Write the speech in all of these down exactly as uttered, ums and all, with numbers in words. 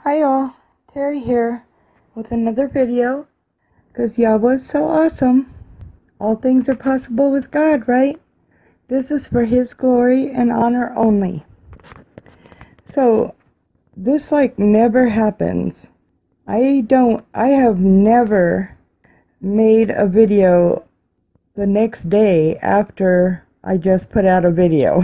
Hi all, Terry here with another video, because Yahweh is so awesome. All things are possible with God, right? This is for His glory and honor only. So, this like never happens. I don't, I have never made a video the next day after I just put out a video.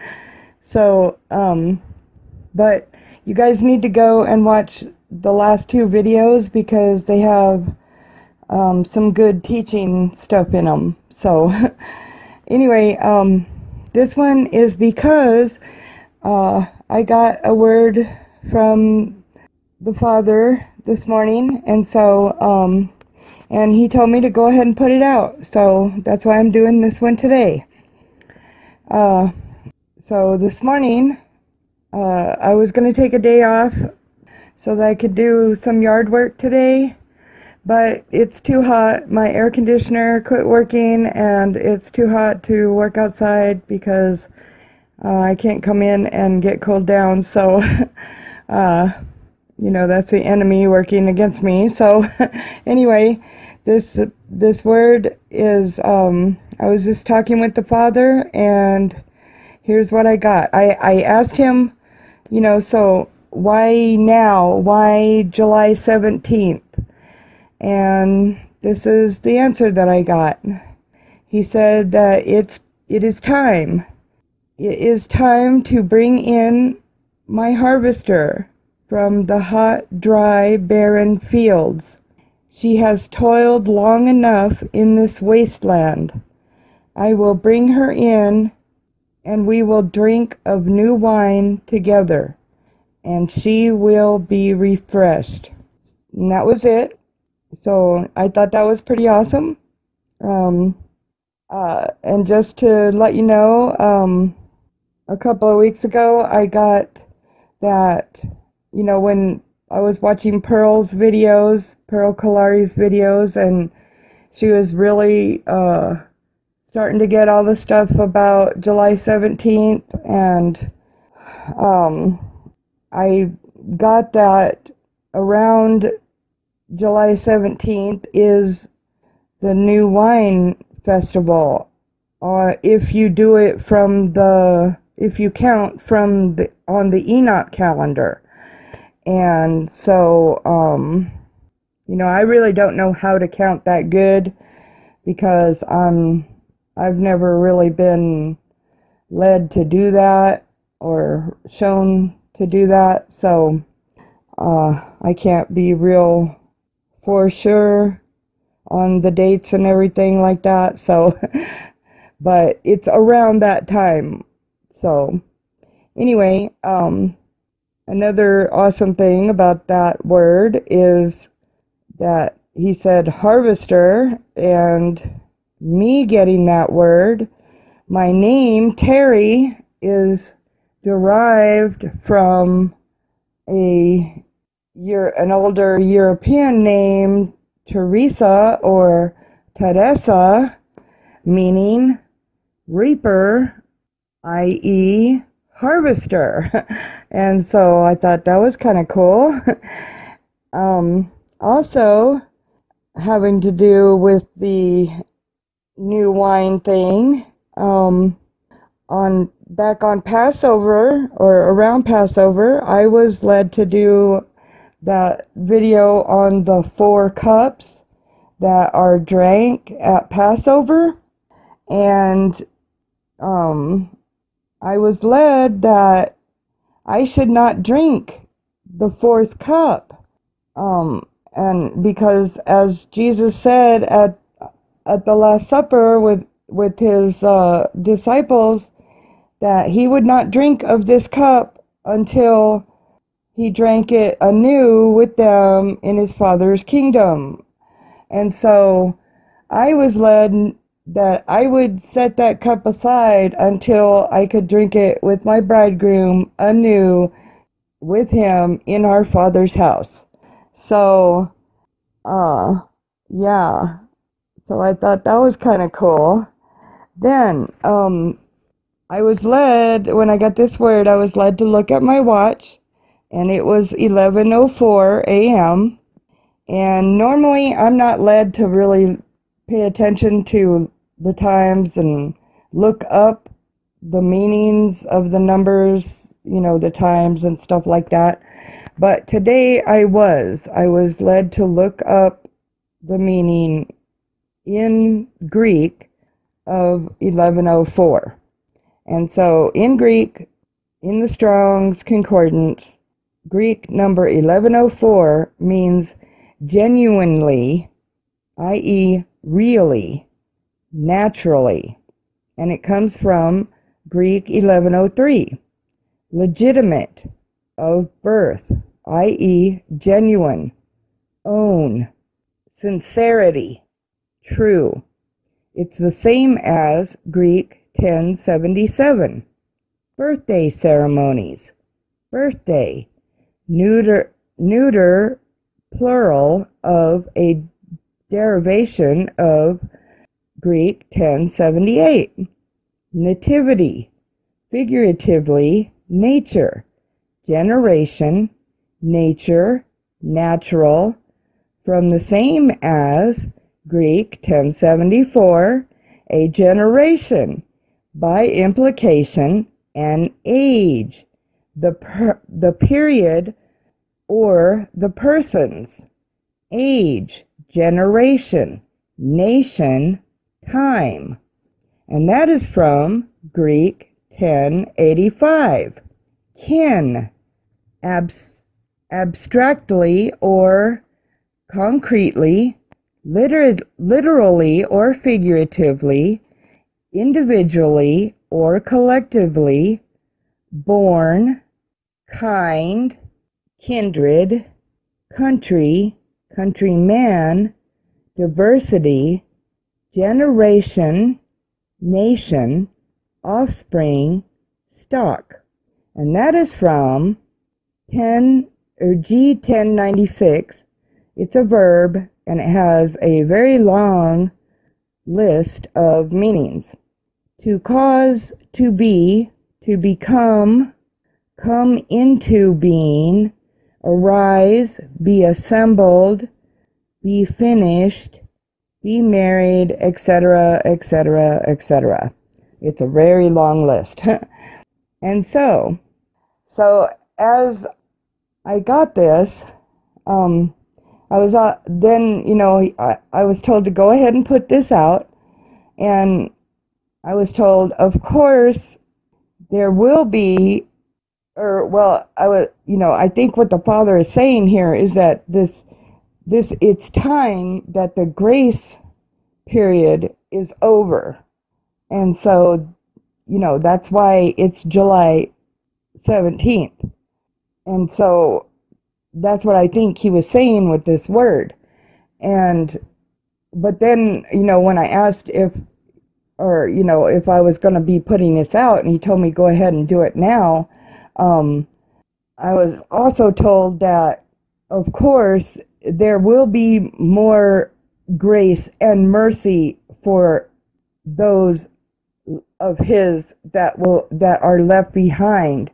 so, um, but you guys need to go and watch the last two videos because they have um, some good teaching stuff in them. So anyway, um, this one is because uh, I got a word from the Father this morning, and so um, and he told me to go ahead and put it out. So that's why I'm doing this one today. Uh, so this morning, Uh, I was going to take a day off so that I could do some yard work today, but it's too hot. My air conditioner quit working, and it's too hot to work outside because uh, I can't come in and get cooled down. So, uh, you know, that's the enemy working against me. So, anyway, this this word is, um, I was just talking with the Father, and here's what I got. I, I asked him, you know, so why now? Why July seventeenth? And this is the answer that I got. He said that it's it is time. It is time to bring in my harvester from the hot, dry, barren fields. She has toiled long enough in this wasteland. I will bring her in, and we will drink of new wine together, and she will be refreshed. And that was it. So I thought that was pretty awesome. Um, uh, and just to let you know, um, a couple of weeks ago, I got that, you know, when I was watching Pearl's videos, Pearl Kalari's videos, and she was really, uh, starting to get all the stuff about July seventeenth, and um, I got that around July seventeenth is the New Wine Festival. Uh, if you do it from the, if you count from the, on the Enoch calendar. And so, um, you know, I really don't know how to count that good because I'm I've never really been led to do that or shown to do that, so uh, I can't be real for sure on the dates and everything like that, so, but it's around that time. So, anyway, um, another awesome thing about that word is that he said harvester, and me getting that word, my name, Terry, is derived from a an older European name, Teresa or Teresa, meaning reaper, that is harvester. And so I thought that was kind of cool. um, also, having to do with the new wine thing, um, on back on Passover, or around Passover, I was led to do that video on the four cups that are drank at Passover, and um, I was led that I should not drink the fourth cup, um, and because as Jesus said at at the Last Supper with, with his uh, disciples, that he would not drink of this cup until he drank it anew with them in his Father's kingdom. And so I was led that I would set that cup aside until I could drink it with my bridegroom anew with him in our Father's house. So, uh, yeah. So I thought that was kind of cool. Then, um, I was led, when I got this word, I was led to look at my watch, and it was eleven oh four a m And normally I'm not led to really pay attention to the times and look up the meanings of the numbers, you know, the times and stuff like that. But today I was. I was led to look up the meaning in Greek of eleven oh four. And so in Greek, in the Strong's Concordance, Greek number eleven oh four means genuinely, that is really, naturally. And it comes from Greek eleven oh three, legitimate, of birth, that is genuine, own, sincerity, true. It's the same as Greek ten seventy-seven, birthday ceremonies, birthday, neuter, neuter plural of a derivation of Greek ten seventy-eight, nativity, figuratively, nature, generation, nature, natural, from the same as Greek ten seventy-four, a generation, by implication, an age, the, per, the period or the persons, age, generation, nation, time. And that is from Greek ten eighty-five, kin, abs, abstractly or concretely, liter, literally or figuratively, individually or collectively, born, kind, kindred, country, countryman, diversity, generation, nation, offspring, stock. And that is from ten or G ten ninety-six. It's a verb and it has a very long list of meanings. To cause, to be, to become, come into being, arise, be assembled, be finished, be married, et cetera, et cetera, et cetera. It's a very long list. And so, so as I got this, um, I was uh, then, you know, I, I was told to go ahead and put this out, and I was told, of course, there will be, or, well, I was, you know, I think what the Father is saying here is that this, this, it's time that the grace period is over. And so, you know, that's why it's July seventeenth. And so that's what I think he was saying with this word. And, but then, you know, when I asked if, or, you know, if I was going to be putting this out, and he told me go ahead and do it now, um, I was also told that, of course, there will be more grace and mercy for those of his that will, that are left behind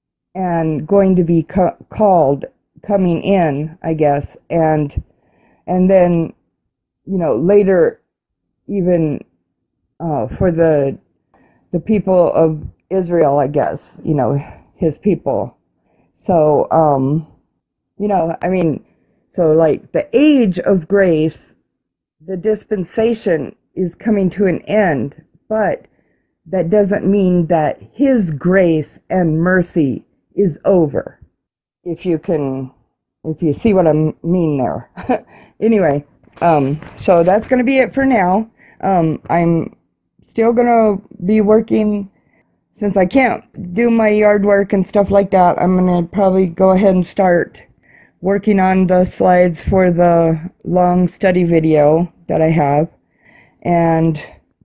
and going to be co- called coming in, I guess, and and then, you know, later, even uh, for the the people of Israel, I guess, you know, his people. So, um, you know, I mean, so like the age of grace, the dispensation is coming to an end, but that doesn't mean that his grace and mercy is over. If you can, if you see what I mean there. Anyway, um, so that's going to be it for now. Um, I'm still going to be working, since I can't do my yard work and stuff like that, I'm going to probably go ahead and start working on the slides for the long study video that I have. And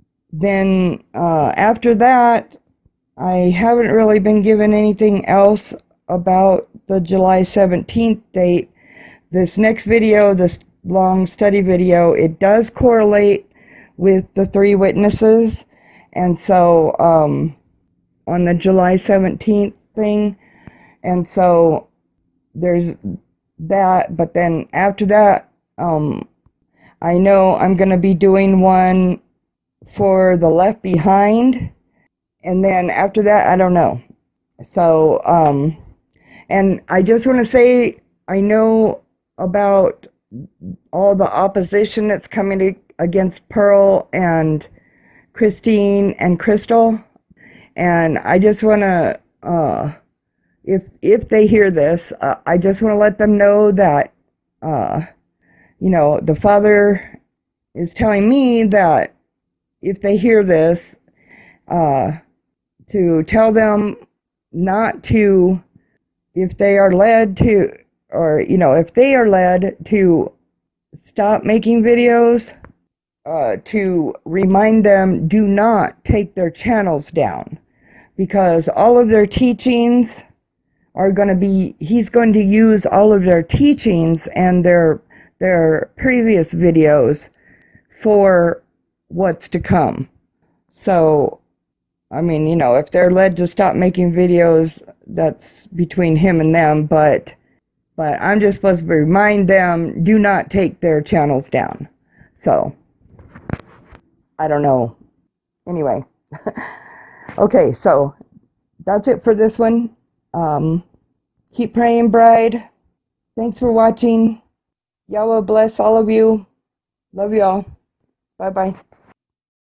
then uh, after that, I haven't really been given anything else about the July seventeenth date. This next video, this long study video, it does correlate with the three witnesses. And so um, on the July seventeenth thing, and so there's that, but then after that, um, I know I'm going to be doing one for the Left Behind, and then after that, I don't know. So, um, and I just want to say, I know about all the opposition that's coming to, against Pearl and Christine and Crystal, and I just want to, uh, if if they hear this, uh, I just want to let them know that, uh, you know, the Father is telling me that if they hear this, uh, to tell them not to, if they are led to, or, you know, if they are led to stop making videos, uh, to remind them, do not take their channels down, because all of their teachings are going to be, he's going to use all of their teachings and their their previous videos for what's to come. So, I mean, you know, if they're led to stop making videos, that's between him and them, but but I'm just supposed to remind them, do not take their channels down. So, I don't know. Anyway. Okay, so that's it for this one. Um, keep praying, bride. Thanks for watching. Yahweh bless all of you. Love you all. Bye-bye.